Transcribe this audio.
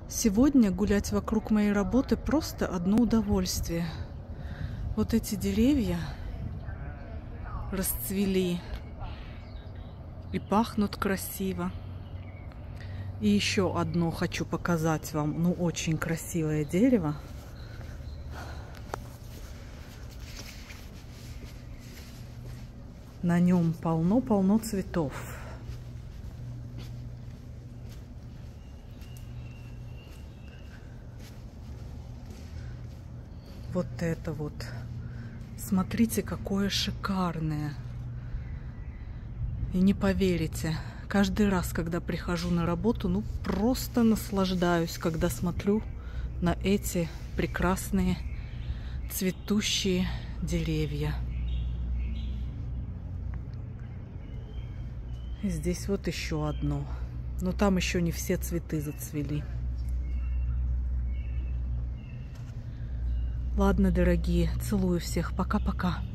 Сегодня гулять вокруг моей работы просто одно удовольствие. Вот эти деревья расцвели и пахнут красиво. И еще одно хочу показать вам. Ну, очень красивое дерево. На нем полно-полно цветов. Вот это вот. Смотрите, какое шикарное. И не поверите, каждый раз, когда прихожу на работу, ну просто наслаждаюсь, когда смотрю на эти прекрасные цветущие деревья. И здесь вот еще одно. Но там еще не все цветы зацвели. Ладно, дорогие, целую всех. Пока-пока.